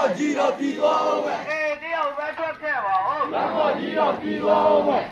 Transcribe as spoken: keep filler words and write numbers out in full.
ကြီးတော့ပြီးသွားအောင်ပဲအေးတယောက်ပဲထွက်ခဲ့ပါဦးလမ်းမကြီးတော့ပြီးသွားအောင်ပဲ